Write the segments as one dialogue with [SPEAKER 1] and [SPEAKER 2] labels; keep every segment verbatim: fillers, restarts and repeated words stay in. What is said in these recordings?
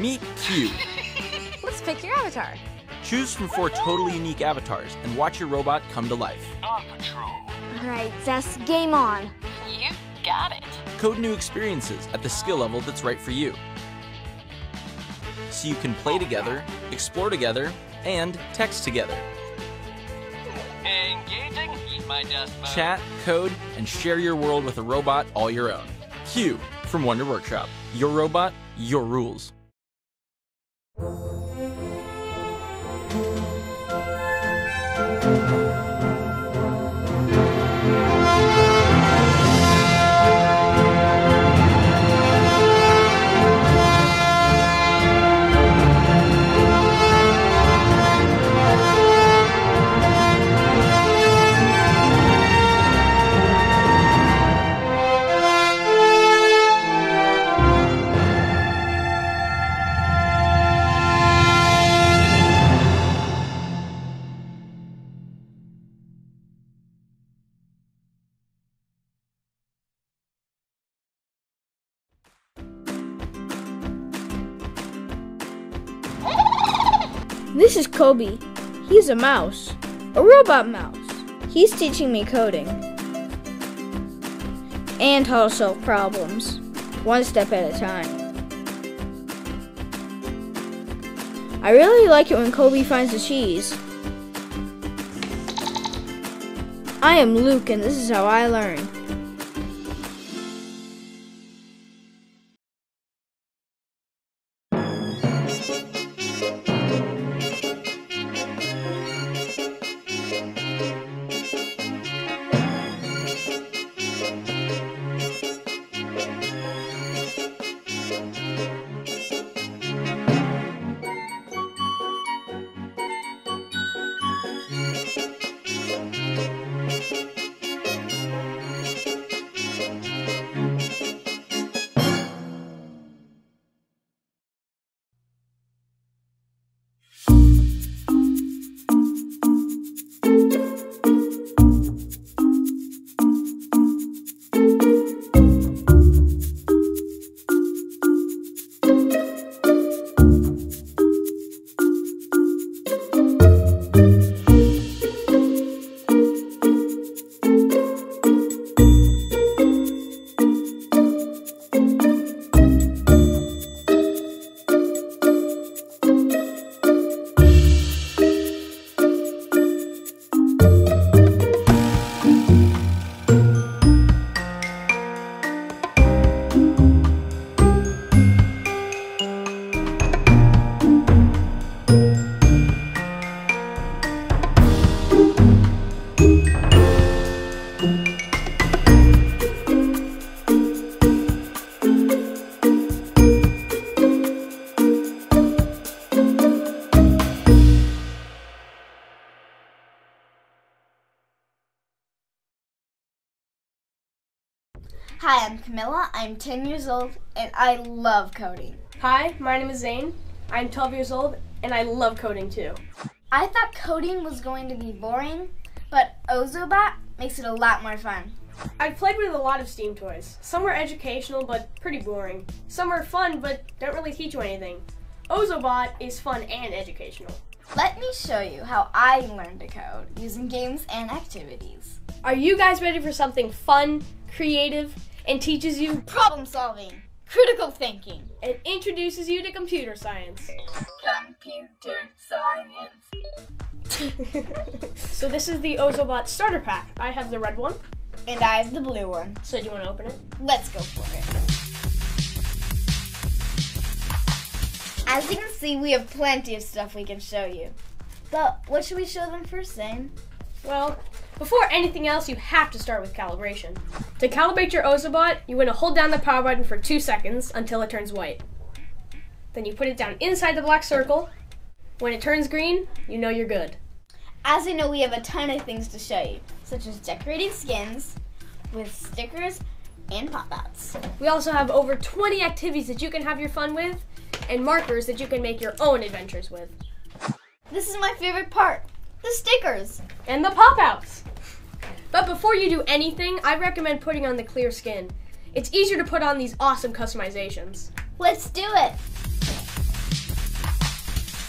[SPEAKER 1] Meet Q.
[SPEAKER 2] Let's pick your avatar.
[SPEAKER 1] Choose from four totally unique avatars and watch your robot come to life.
[SPEAKER 3] On patrol.
[SPEAKER 2] Alright, Zess, game on.
[SPEAKER 3] You got it.
[SPEAKER 1] Code new experiences at the skill level that's right for you. So you can play together, explore together, and text together.
[SPEAKER 3] Engaging, eat my dust bug.
[SPEAKER 1] Chat, code, and share your world with a robot all your own. Q from Wonder Workshop. Your robot, your rules.
[SPEAKER 4] This is Kobe. He's a mouse, a robot mouse. He's teaching me coding and how to solve problems, one step at a time. I really like it when Kobe finds the cheese. I am Luke, and this is how I learn.
[SPEAKER 5] Hi, I'm Camilla. I'm ten years old and I love coding.
[SPEAKER 6] Hi, my name is Zane. I'm twelve years old and I love coding too.
[SPEAKER 5] I thought coding was going to be boring, but Ozobot makes it a lot more fun.
[SPEAKER 6] I've played with a lot of STEAM toys. Some were educational but pretty boring. Some were fun but don't really teach you anything. Ozobot is fun and educational.
[SPEAKER 5] Let me show you how I learned to code using games and activities.
[SPEAKER 6] Are you guys ready for something fun, creative, and teaches you
[SPEAKER 5] problem solving, critical thinking,
[SPEAKER 6] and introduces you to computer science?
[SPEAKER 5] Computer science.
[SPEAKER 6] So this is the Ozobot starter pack. I have the red one.
[SPEAKER 5] And I have the blue one.
[SPEAKER 6] So do you want to open it?
[SPEAKER 5] Let's go for it. As you can see, we have plenty of stuff we can show you. But what should we show them first, Zane?
[SPEAKER 6] Well, before anything else, you have to start with calibration. To calibrate your Ozobot, you want to hold down the power button for two seconds until it turns white. Then you put it down inside the black circle. When it turns green, you know you're good.
[SPEAKER 5] As you know, we have a ton of things to show you, such as decorating skins with stickers and pop-outs.
[SPEAKER 6] We also have over twenty activities that you can have your fun with, and markers that you can make your own adventures with.
[SPEAKER 5] This is my favorite part, the stickers.
[SPEAKER 6] And the pop-outs. But before you do anything, I recommend putting on the clear skin. It's easier to put on these awesome customizations.
[SPEAKER 5] Let's do it.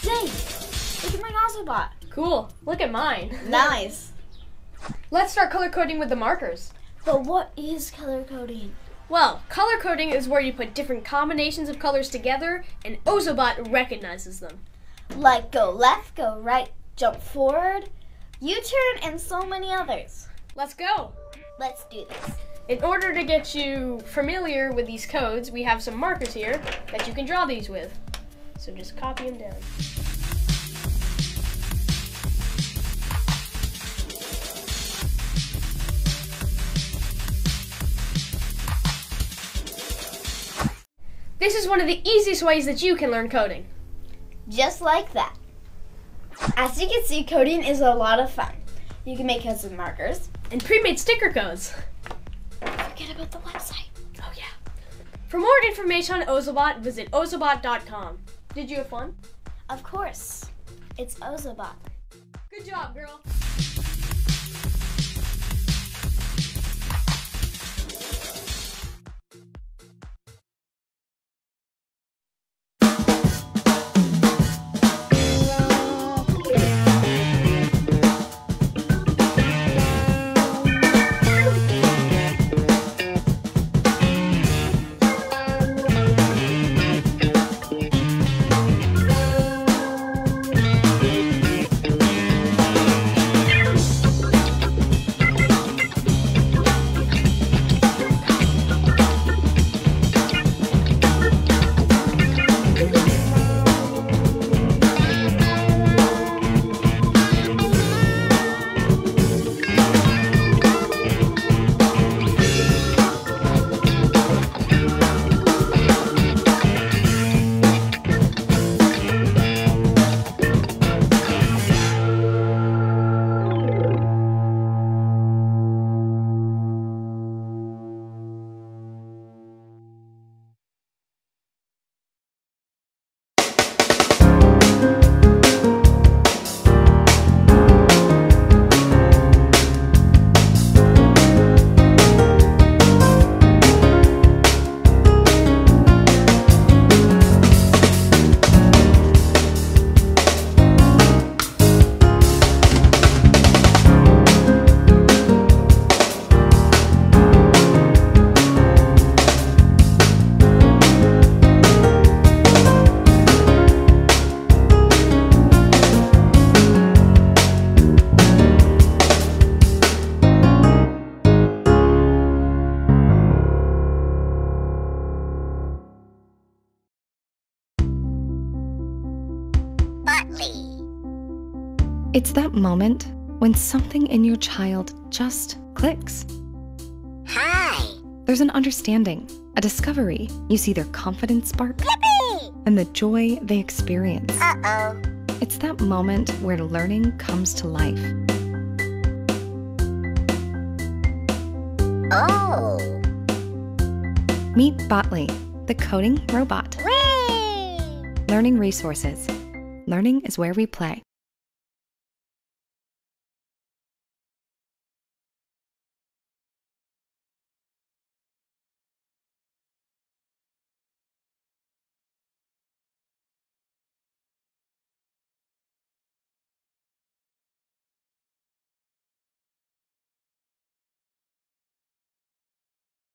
[SPEAKER 5] Zay, look at my Ozobot.
[SPEAKER 6] Cool. Look at mine.
[SPEAKER 5] Nice.
[SPEAKER 6] Let's start color coding with the markers.
[SPEAKER 5] But what is color coding?
[SPEAKER 6] Well, color coding is where you put different combinations of colors together and Ozobot recognizes them.
[SPEAKER 5] Like go left, go right, jump forward, U-turn, and so many others.
[SPEAKER 6] Let's go.
[SPEAKER 5] Let's do this.
[SPEAKER 6] In order to get you familiar with these codes, we have some markers here that you can draw these with. So just copy them down. This is one of the easiest ways that you can learn coding.
[SPEAKER 5] Just like that. As you can see, coding is a lot of fun. You can make codes with markers.
[SPEAKER 6] And pre-made sticker codes.
[SPEAKER 5] Forget about the website.
[SPEAKER 6] Oh yeah. For more information on Ozobot, visit ozobot dot com. Did you have fun?
[SPEAKER 5] Of course. It's Ozobot.
[SPEAKER 6] Good job, girl.
[SPEAKER 7] It's that moment when something in your child just clicks.
[SPEAKER 8] Hi!
[SPEAKER 7] There's an understanding, a discovery. You see their confidence spark
[SPEAKER 8] Yippee!
[SPEAKER 7] and the joy they experience.
[SPEAKER 8] Uh-oh.
[SPEAKER 7] It's that moment where learning comes to life.
[SPEAKER 8] Oh!
[SPEAKER 7] Meet Botley, the coding robot.
[SPEAKER 8] Whee!
[SPEAKER 7] Learning resources. Learning is where we play.